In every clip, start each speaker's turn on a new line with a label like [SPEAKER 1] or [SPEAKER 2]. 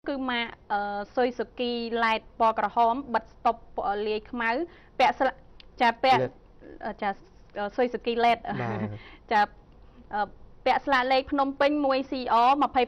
[SPEAKER 1] គឺម៉ាក់សុយសុគីឡែតពណ៌ក្រហមបិទស្តុបលាយខ្មៅពាក់ស្លាចាពាក់ចាសុយសុគីឡែតចាពាក់ស្លាកលេខភ្នំពេញ 1CR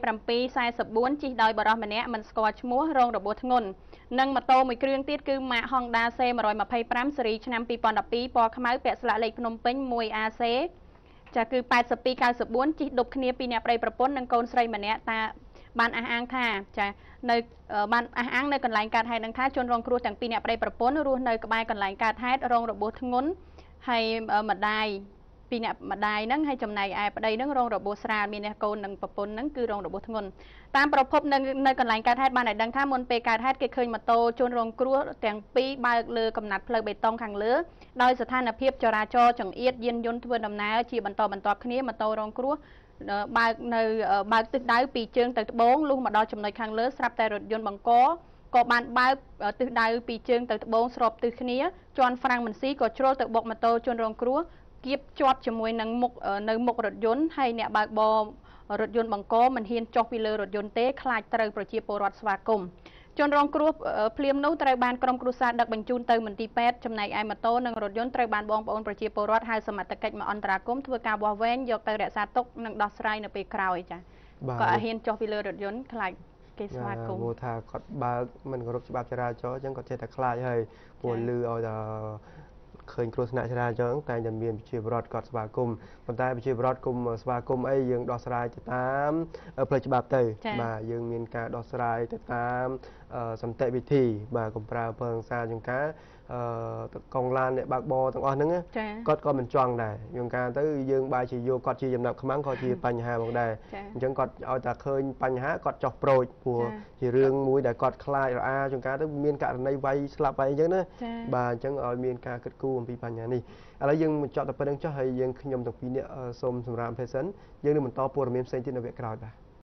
[SPEAKER 1] 2744 ជិះដោយបរិះម្នាក់មិនស្គាល់ឈ្មោះរងរបួសធ្ងន់និងម៉ូតូមួយគ្រឿងទៀតគឺម៉ាក Honda C125 ស៊េរីឆ្នាំ2012ពណ៌ខ្មៅពាក់ស្លាកលេខភ្នំពេញ 1AC ចាគឺ8294ជិះដប់គ្នាពីអ្នកប្តីប្រពន្ធនិងកូនស្រីម្នាក់តាបានអះអាងថាចានៅបានអះអាងនៅកន្លែងកើតហេតុនឹងថាជនរងគ្រោះទាំងពីរអ្នកប្តីប្រពន្ធរស់នៅក្បែរកន្លែងកើតហេតុរងរបួសធ្ងន់ហើយម្ដាយពីអ្នកម្ដាយហ្នឹងហើយចំណែកឯប្តីហ្នឹងរងរបួសស្រាលមានអ្នកកូននិងប្រពន្ធហ្នឹងគឺរងរបួសធ្ងន់តាមប្រភពនៅកន្លែងកើតហេតុបានឲ្យដឹងថាមុនពេលកើតហេតុគេឃើញម៉ូតូជនរងគ្រោះទាំងពីរបើកលើកំណាត់ផ្លូវបេតុងខាងលើដោយស្ថានភាពចរាចរណ៍ចង្អៀតយានយន្តធ្វើដំណើរជាបន្តបន្ទាប់គ្នាម៉ូតូរងគ្រោះបើកទិសដៅពីជើងទៅត្បូងលុះមកដល់ចំណុចខាងលើស្រាប់តែរថយន្តបង្កក៏បានបើកទិសដៅពីជើងទៅត្បូងស្របទិសគ្នាជន់ហ្វ្រាំងមិនស៊ីក៏ជ្រុលទៅបុកម៉ូតូជនរងគ្រោះគៀបជាប់ជាមួយនឹងនៅមុខរថយន្តហើយអ្នកបើកបររថយន្តបង្កមិនហ៊ានចុះពីលើរថយន្តទេខ្លាចត្រូវប្រជាពលរដ្ឋស្វាគមន៍ជនរងគ្រោះភ្លាមនោះត្រូវបានក្រុមគ្រួសារដឹកបញ្ជូនទៅមន្ទីរពេទ្យចំណែកឯម៉ូតូនិងរថយន្តត្រូវបានបងប្អូនប្រជាពលរដ្ឋហៅសមត្ថកិច្ចមកអន្តរាគមន៍ធ្វើការវាស់វែងយកទៅរក្សាទុកនិងដោះស្រាយនៅពេលក្រោយចាក៏ហ៊ានចុះពីលើរថយន្តខ្លាចគេស្វាគមន៍
[SPEAKER 2] ថាគាត់បើកមិនគោរពច្បាប់ចរាចរណ៍អញ្ចឹងគាត់ចេះតែខ្លាចហើយព្រោះលឺឲ្យតែឃើញគ្រោះថ្នាក់ចរាចរណ៍តែតែមានប្រជាពលរដ្ឋគាត់ស្វាគមន៍ប៉ុន្តែប្រជាពលរដ្ឋគុំស្វាគមន៍អីយើងដោះស្រាយទៅតាមផ្លូវច្បាប់ទៅបាទយើងមានការដោះស្រាយទៅតាមសន្តិវិធីបាទកុំប្រើអំពើហិង្សាជាងការកងឡានអ្នកបើកបរទាំងអស់ហ្នឹងគាត់ក៏មិនចង់ដែរយងការទៅយើងបែរជាយកគាត់ជាចំណាប់ខ្មាំងក៏ជាបញ្ហាផងដែរអញ្ចឹងគាត់ឲ្យតែឃើញបញ្ហាគាត់ចោះប្រូចព្រោះជារឿងមួយដែលគាត់ខ្លាចរអាជាងការទៅមានករណីវាយស្លាប់វាយអញ្ចឹងណាបាទអញ្ចឹងឲ្យមានការគិតគូរអំពីបញ្ហានេះឥឡូវយើងបញ្ចប់តែប៉ុណ្្នឹងចុះហើយយើងខ្ញុំទាំងពីរនាក់សូមសម្រាប់ Patient យើងនឹងបន្តព័ត៌មានផ្សេងទៀតនៅវគ្គក្រោយបាទ